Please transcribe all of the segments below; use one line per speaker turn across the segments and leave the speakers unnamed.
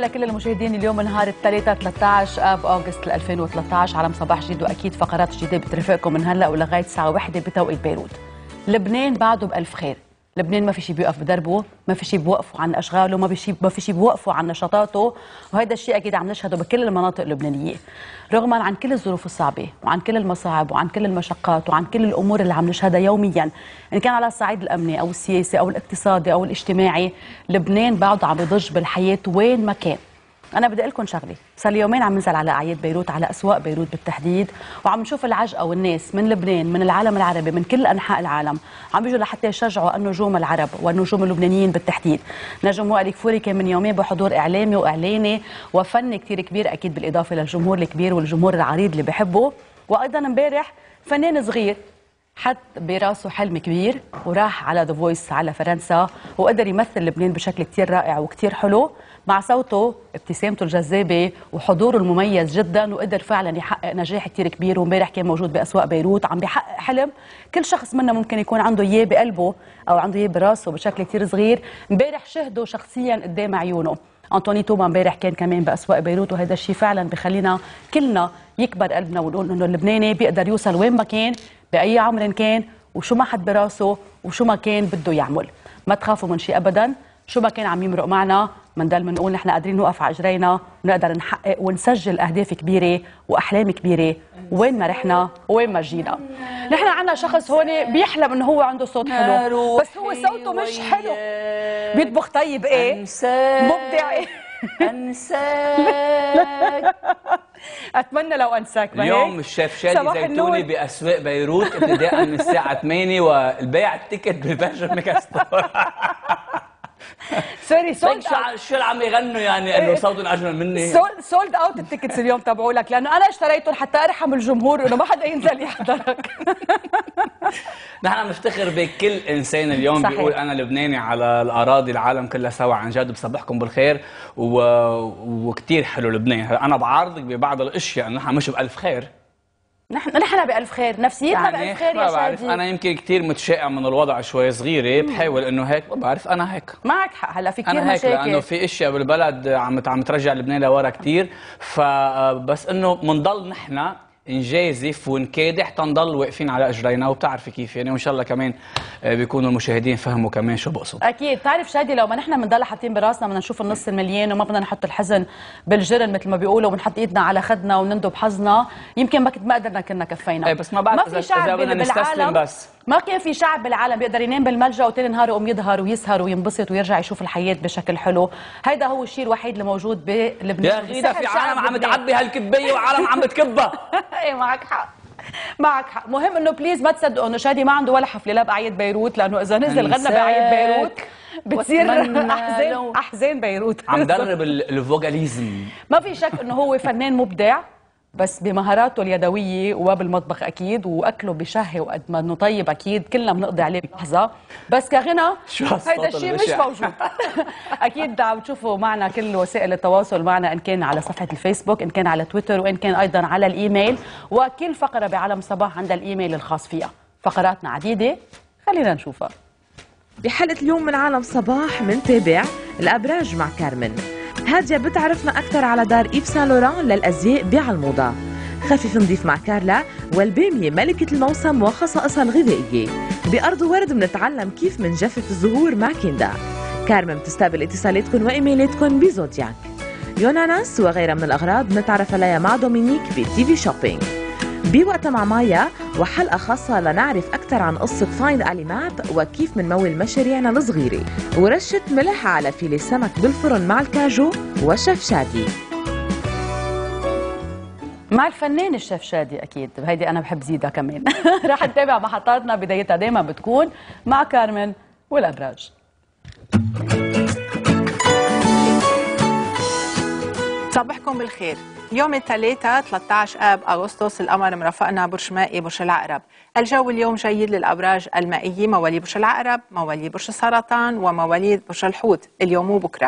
لكل المشاهدين. اليوم نهار الثلاثاء 13 آب أغسطس 2013 على صباح جديد، واكيد فقرات جديده بترافقكم من هلا ولغايه الساعه 1 بتوقيت بيروت. لبنان بعده بألف خير. لبنان ما في شيء بيوقف بدربه، ما في شيء بيوقفوا عن اشغاله، ما في شيء بيوقفوا عن نشاطاته، وهذا الشيء اكيد عم نشهده بكل المناطق اللبنانيه. رغما عن كل الظروف الصعبه وعن كل المصاعب وعن كل المشقات وعن كل الامور اللي عم نشهدها يوميا، ان كان على الصعيد الامني او السياسي او الاقتصادي او الاجتماعي، لبنان بعده عم يضج بالحياه وين ما كان. أنا بدي أقول لكم شغلة، صار لي يومين عم ننزل على أعياد بيروت، على أسواق بيروت بالتحديد، وعم نشوف العجقة والناس من لبنان، من العالم العربي، من كل أنحاء العالم، عم بيجوا لحتى يشجعوا النجوم العرب والنجوم اللبنانيين بالتحديد. نجم وائل كفوري كان من يومين بحضور إعلامي وإعلاني وفني كثير كبير، أكيد بالإضافة للجمهور الكبير والجمهور العريض اللي بحبه. وأيضا امبارح فنان صغير حط براسه حلم كبير وراح على ذا فويس على فرنسا، وقدر يمثل لبنان بشكل كثير رائع وكثير حلو، مع صوته، ابتسامته الجذابه وحضوره المميز جدا، وقدر فعلا يحقق نجاح كثير كبير. وامبارح كان موجود باسواق بيروت عم بيحقق حلم كل شخص منا ممكن يكون عنده اياه بقلبه او عنده اياه براسه بشكل كثير صغير. امبارح شهده شخصيا قدام عيونه. أنطوني توما امبارح كان كمان باسواق بيروت، وهذا الشيء فعلا بخلينا كلنا يكبر قلبنا ونقول انه اللبناني بيقدر يوصل وين ما كان باي عمر كان، وشو ما حد براسه وشو ما كان بده يعمل. ما تخافوا من شيء ابدا، شو ما كان عم يمرق معنا بنضل بنقول نحن قادرين نوقف على اجرينا ونقدر نحقق ونسجل اهداف كبيره واحلام كبيره وين ما رحنا وين ما جينا. نحن عندنا شخص هون بيحلم انه هو عنده صوت حلو، بس هو صوته مش حلو. بيطبخ طيب ايه؟ مبدع ايه؟
انساك.
اتمنى لو انساك.
اليوم الشيف شادي زيتوني باسواق بيروت ابتداء من الساعه 8 والبيع التيكت بفيرجن ميجا ستور.
سوري سولد
شو اللي عم يغنوا يعني انه صوتهم اجمل مني.
سولد اوت التيكتس اليوم تبعوا لك، لانه انا اشتريتهم حتى ارحم الجمهور انه ما حدا ينزل يحضرك.
نحن بنفتخر بكل انسان اليوم صحيح. بيقول انا لبناني على الاراضي العالم كلها سوا. عن جد بصبحكم بالخير وكثير حلو لبنان. انا بعارضك ببعض الاشياء انه نحن مش بألف خير.
نحن بألف خير، نفسيتنا يعني بألف خير يا شادي.
انا يمكن كثير متشائم من الوضع شوي صغيره، بحاول انه هيك ما بعرف انا هيك.
معك حق، هلا في كثير
أنا
مشاكل
لانه في اشياء بالبلد عم ترجع لبنان لورا كثير، فبس انه بنضل نحن نجازف ونكادح تنضل واقفين على اجرينا، وبتعرفي كيف يعني، وان شاء الله كمان بيكونوا المشاهدين فهموا كمان شو بقصد.
اكيد. بتعرف شادي، لو ما نحن بنضل حاطين براسنا بدنا نشوف النص المليان وما بدنا نحط الحزن بالجرن مثل ما بيقولوا ونحط ايدنا على خدنا ونندب حظنا، يمكن ما قدرنا كنا كفينا.
اي بس ما بعرف اذا بدنا نستسلم. بس
ما كان في شعب بالعالم بيقدر ينام بالملجا وتاني نهار يقوم يظهر ويسهر وينبسط ويرجع يشوف الحياه بشكل حلو. هيدا هو الشيء الوحيد اللي موجود بلبنان.
يا اخي ده في عالم عم تعبي هالكبيه وعالم عم بتكبها.
ايه معك حق، معك حق. مهم انه بليز ما تصدقوا انه شادي ما عنده ولا حفله لا باعياد بيروت، لانه اذا نزل غنى باعياد بيروت بتصير احزان بيروت.
عم درب الفوكاليزم.
ما في شك انه هو فنان مبدع، بس بمهاراته اليدويه وبالمطبخ اكيد، واكله بشهي وقد ما انه طيب اكيد كلنا بنقضي عليه بلحظه، بس كغنى هيدا الشيء مش موجود. اكيد عم تشوفوا معنا كل وسائل التواصل معنا، ان كان على صفحه الفيسبوك، ان كان على تويتر، وان كان ايضا على الايميل. وكل فقره بعالم صباح عندها الايميل الخاص فيها. فقراتنا عديده، خلينا نشوفها.
بحلقه اليوم من عالم صباح منتابع الابراج مع كارمن. هادية بتعرفنا أكثر على دار إيف سان لوران للأزياء بعالموضة. خفيف نضيف مع كارلا، والبامية ملكة الموسم وخصائصها الغذائية. بأرض ورد بنتعلم كيف منجفف الزهور مع كندا. كارمن بتستقبل اتصالاتكم وإيميلاتكم بزودياك. يوناناس وغيرها من الأغراض بنتعرف عليها مع دومينيك بتي في شوبينج. بوقتها مع مايا، وحلقة خاصة لنعرف أكثر عن قصة فايند علي ماب وكيف منمول مشاريعنا الصغيرة، ورشة ملح على فيلي سمك بالفرن مع الكاجو وشيف شادي.
مع الفنان الشيف شادي أكيد، هيدي أنا بحب زيدها كمان. رح نتابع محطاتنا، بدايتها دايما بتكون مع كارمن والأبراج.
صباحكم بالخير. يوم الثلاثاء 13 آب أغسطس القمر مرافقنا برج مائي برج العقرب. الجو اليوم جيد للأبراج المائية، مواليد برج العقرب، مواليد برج السرطان، ومواليد برج الحوت اليوم وبكرة.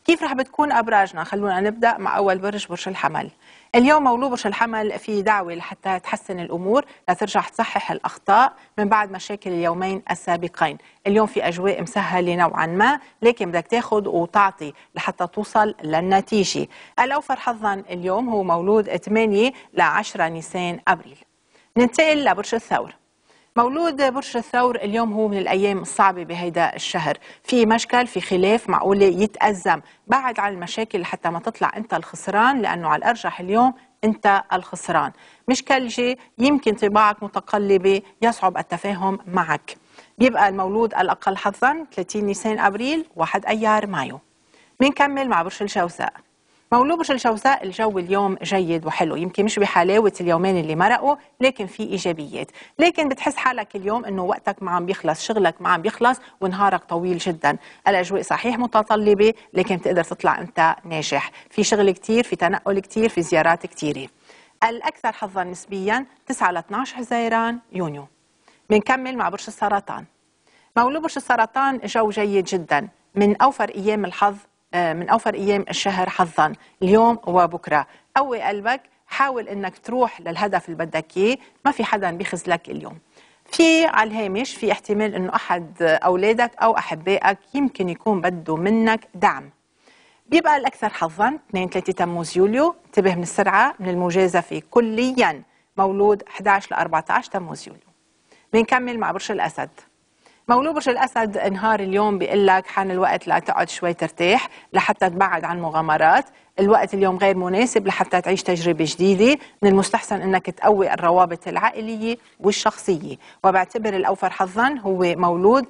كيف رح بتكون أبراجنا؟ خلونا نبدأ مع أول برج، برج الحمل. اليوم مولود برج الحمل في دعوة لحتى تحسن الأمور، لترجع تصحح الأخطاء من بعد مشاكل اليومين السابقين. اليوم في أجواء مسهلة نوعا ما، لكن بدك تاخد وتعطي لحتى توصل للنتيجة. الأوفر حظا اليوم هو مولود 8 ل 10 نيسان أبريل. ننتقل لبرج الثور. مولود برج الثور اليوم هو من الأيام الصعبة بهيدا الشهر، في مشكل، في خلاف معقولة يتأزم. بعد عن المشاكل لحتى ما تطلع أنت الخسران، لأنه على الأرجح اليوم أنت الخسران. مش كالجي يمكن طباعك متقلبة، يصعب التفاهم معك. بيبقى المولود الأقل حظا 30 نيسان أبريل 1 أيار مايو. بنكمل مع برج الجوزاء. مولود برج الجوزاء الجو اليوم جيد وحلو، يمكن مش بحلاوة اليومين اللي مرقوا، لكن في إيجابيات. لكن بتحس حالك اليوم إنه وقتك ما عم بيخلص، شغلك ما عم بيخلص، ونهارك طويل جدا. الأجواء صحيح متطلبة، لكن بتقدر تطلع أنت ناجح. في شغل كتير، في تنقل كتير، في زيارات كتيرة. الأكثر حظا نسبيا 9 ل 12 حزيران يونيو. بنكمل مع برج السرطان. مولود برج السرطان جو جيد جدا، من أوفر أيام الحظ، من أوفر أيام الشهر حظا اليوم وبكرة. قوي قلبك، حاول أنك تروح للهدف اللي بدك إياه، ما في حدا بيخذلك اليوم. في على الهامش في احتمال أنه أحد أولادك أو أحبائك يمكن يكون بده منك دعم. بيبقى الأكثر حظا 2-3 تموز يوليو. انتبه من السرعة، من المجازفة كليا. مولود 11 ل 14 تموز يوليو. بنكمل مع برج الأسد. مولود برج الأسد نهار اليوم بيقول لك حان الوقت لتقعد شوي ترتاح لحتى تبعد عن مغامرات. الوقت اليوم غير مناسب لحتى تعيش تجربة جديدة. من المستحسن أنك تقوي الروابط العائلية والشخصية. وبعتبر الأوفر حظا هو مولود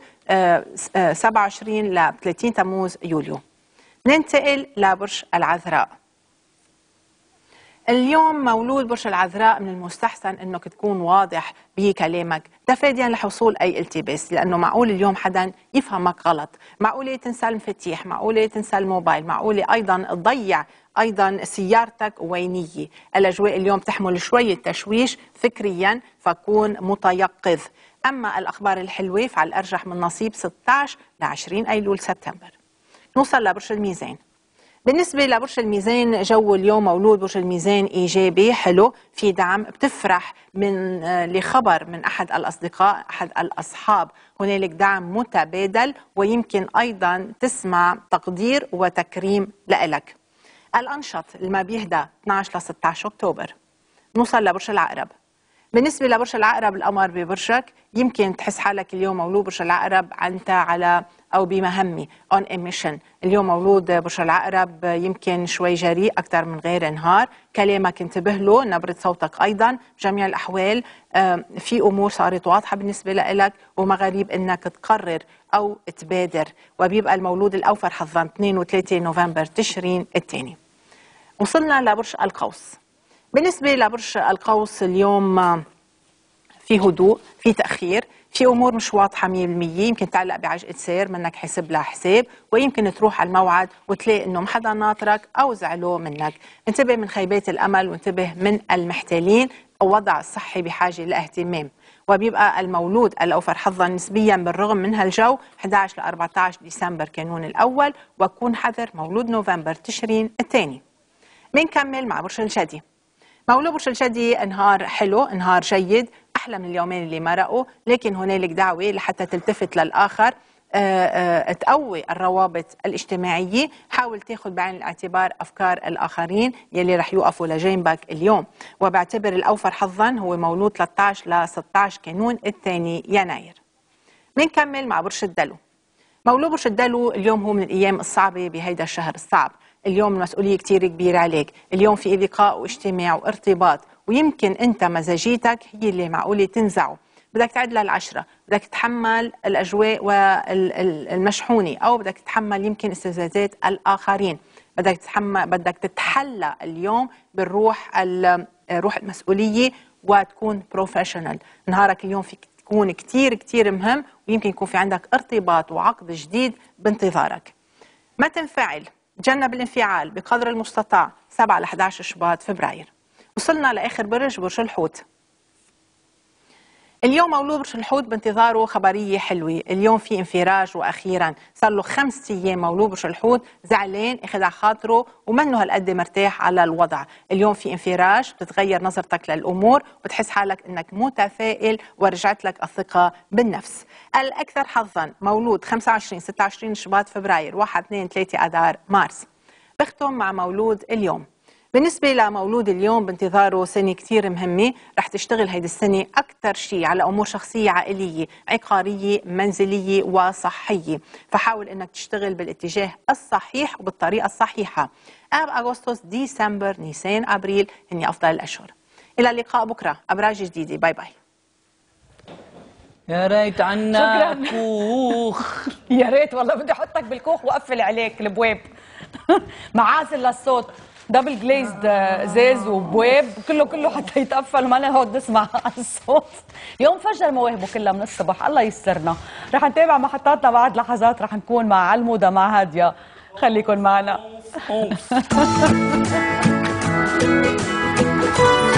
27 ل 30 تموز يوليو. ننتقل لبرج العذراء. اليوم مولود برج العذراء من المستحسن انك تكون واضح بكلامك تفاديا لحصول اي التباس، لانه معقول اليوم حدا يفهمك غلط، معقول تنسى المفاتيح، معقول تنسى الموبايل، معقول ايضا تضيع ايضا سيارتك وينيه. الاجواء اليوم تحمل شويه تشويش فكريا، فكون متيقظ. اما الاخبار الحلوه فعلى الارجح من نصيب 16 ل 20 ايلول سبتمبر. نوصل لبرج الميزان. بالنسبة لبرج الميزان جو اليوم مولود برج الميزان إيجابي حلو، في دعم، بتفرح من لخبر من أحد الأصدقاء، أحد الأصحاب، هنالك دعم متبادل، ويمكن أيضا تسمع تقدير وتكريم لإلك. الأنشط ما بيهدى 12 ل 16 أكتوبر. نوصل لبرج العقرب. بالنسبة لبرج العقرب القمر ببرجك، يمكن تحس حالك اليوم مولود برج العقرب أنت على أو بمهمة on a mission. اليوم مولود برج العقرب يمكن شوي جريء أكثر من غير نهار، كلامك انتبه له، نبرة صوتك أيضا. بجميع الأحوال في أمور صارت واضحة بالنسبة لك، وما غريب أنك تقرر أو تبادر. وبيبقى المولود الأوفر حظا 2 و3 نوفمبر تشرين الثاني. وصلنا لبرج القوس. بالنسبة لبرج القوس اليوم في هدوء، في تأخير، في أمور مش واضحة 100%، يمكن تعلق بعجقة سير منك حسب لها حساب، ويمكن تروح على الموعد وتلاقي إنه حدا ناطرك أو زعلوا منك. انتبه من خيبات الأمل، وانتبه من المحتالين. الوضع الصحي بحاجة لاهتمام. وبيبقى المولود الأوفر حظا نسبيا بالرغم من هالجو 11 ل 14 ديسمبر كانون الأول، وكون حذر مولود نوفمبر تشرين الثاني. بنكمل مع برج الجدي. مولود برج الجدي نهار حلو، نهار جيد، أحلى من اليومين اللي مرقوا، لكن هنالك دعوة لحتى تلتفت للآخر، تقوي الروابط الاجتماعية، حاول تاخذ بعين الاعتبار أفكار الآخرين يلي رح يوقفوا لجانبك اليوم. وبعتبر الأوفر حظا هو مولود 13 ل 16 كانون الثاني يناير. بنكمل مع برج الدلو. مولود برج الدلو اليوم هو من الأيام الصعبة بهيدا الشهر الصعب. اليوم المسؤولية كتير كبيرة عليك، اليوم في لقاء واجتماع وارتباط، ويمكن أنت مزاجيتك هي اللي معقولة تنزعه. بدك تعد للعشرة، بدك تتحمل الأجواء والمشحونة، أو بدك تتحمل يمكن استفزازات الآخرين. بدك تتحلى اليوم بالروح روح المسؤولية، وتكون بروفيشنال. نهارك اليوم فيك تكون كتير مهم، ويمكن يكون في عندك ارتباط وعقد جديد بانتظارك. ما تنفعل، تجنب الانفعال بقدر المستطاع. 7 ل 11 شباط فبراير. وصلنا لآخر برج، برج الحوت. اليوم مولود برج الحوت بانتظاره خبرية حلوة. اليوم في انفراج، وأخيرا صار له 5 أيام مولود برج الحوت زعلان، اخذ على خاطره ومنه هالقد مرتاح على الوضع. اليوم في انفراج، بتتغير نظرتك للأمور، بتحس حالك أنك متفائل ورجعت لك الثقة بالنفس. الأكثر حظا مولود 25 26 شباط فبراير 1 2 3 أذار مارس. بختم مع مولود اليوم. بالنسبة لمولود اليوم بانتظاره سنة كتير مهمة، رح تشتغل هيدي السنة أكثر شيء على أمور شخصية عائلية عقارية منزلية وصحية، فحاول أنك تشتغل بالاتجاه الصحيح وبالطريقة الصحيحة. آب أغسطس ديسمبر نيسان أبريل هني أفضل الأشهر. إلى اللقاء بكرة أبراج جديدة. باي باي.
يا ريت عنا كوخ.
يا ريت والله بدي احطك بالكوخ واقفل عليك البواب. معازل للصوت، دبل جليزد ازاز وبواب كله حتى يتقفل وما نقعد نسمع الصوت. اليوم فجر مواهبه كلها من الصبح، الله يسرنا. رح نتابع محطاتنا بعد لحظات، رح نكون مع علموده مع هاديه، خليكن معنا.